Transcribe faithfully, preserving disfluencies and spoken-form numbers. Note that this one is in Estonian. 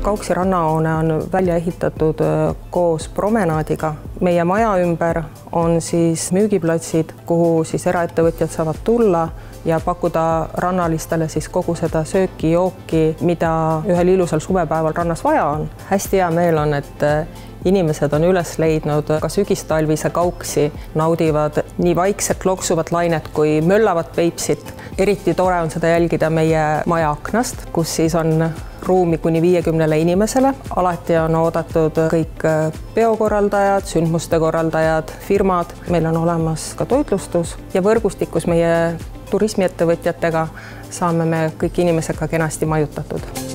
Kauksi rannahoone on välja ehitatud koos promenaadiga. Meie maja ümber on siis müügiplatsid, kuhu siis eraettevõtjad saavad tulla ja pakkuda rannalistele siis kogu seda sööki, jooki, mida ühel ilusal suvepäeval rannas vaja on. Hästi hea meel on, et inimesed on üles leidnud ka sügistalvise Kauksi, naudivad nii vaikselt loksuvat lainet kui möllavat Peipsit. Eriti tore on seda jälgida meie maja aknast, kus siis on ruumi kuni viiekümnele inimesele. Alati on oodatud kõik peokorraldajad, sündmuste korraldajad, firmad. Meil on olemas ka toitlustus ja võrgustikus meie turismiettevõtjatega saame me kõik inimesed ka kenasti majutatud.